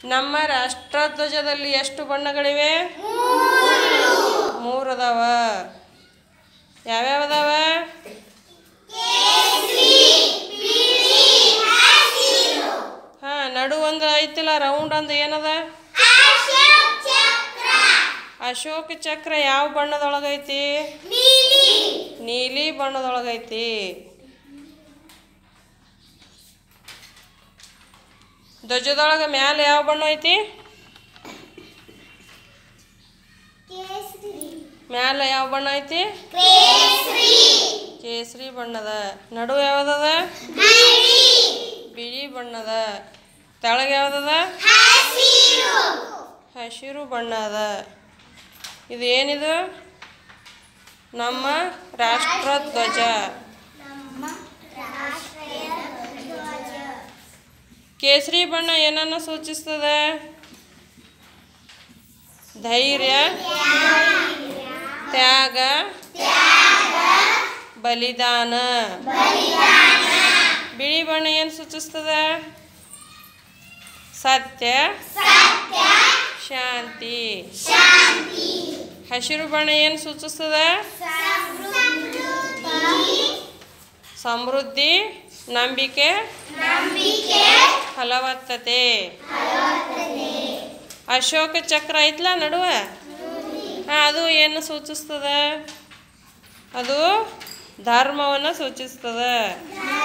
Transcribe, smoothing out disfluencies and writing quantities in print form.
ನಮ್ಮ ರಾಷ್ಟ್ರಧ್ವಜದಲ್ಲಿ ಎಷ್ಟು ಬಣ್ಣಗಳಿವೆ? 3 ಅದಾವ. ಯಾವ್ಯಾವ ಅದಾವ? ಹಾಂ, ನಡು ಒಂದು ಐತಿಲ್ಲ ರೌಂಡ್ ಅಂದು ಏನದ? ಅಶೋಕ ಚಕ್ರ ಯಾವ ಬಣ್ಣದೊಳಗೈತಿ? ನೀಲಿ ಬಣ್ಣದೊಳಗೈತಿ. ಧ್ವಜದೊಳಗೆ ಮ್ಯಾಲೆ ಯಾವ ಬಣ್ಣ ಐತಿ? ಮ್ಯಾಲೆ ಯಾವ ಬಣ್ಣ ಐತಿ? ಕೇಸರಿ ಬಣ್ಣದ. ನಡು ಯಾವ್ದದ? ಬಿಳಿ ಬಣ್ಣದ. ತೆಳಗೆ ಯಾವ್ದದ? ಹಸಿರು ಬಣ್ಣ ಅದ. ಇದು ಏನಿದು? ನಮ್ಮ ರಾಷ್ಟ್ರಧ್ವಜ. ಕೇಸರಿ ಬಣ್ಣ ಏನನ್ನು ಸೂಚಿಸ್ತದೆ? ಧೈರ್ಯ, ತ್ಯಾಗ, ಬಲಿದಾನ. ಬಿಳಿ ಬಣ್ಣ ಏನು ಸೂಚಿಸ್ತದೆ? ಸತ್ಯ, ಶಾಂತಿ. ಹಸಿರು ಬಣ್ಣ ಏನು ಸೂಚಿಸ್ತದೆ? ಸಮೃದ್ಧಿ, ನಂಬಿಕೆ, ಫಲವತ್ತತೆ. ಅಶೋಕ ಚಕ್ರ ಐತ್ಲ ನಡುವೆ, ಅದು ಏನು ಸೂಚಿಸ್ತದೆ? ಅದು ಧರ್ಮವನ್ನು ಸೂಚಿಸ್ತದೆ.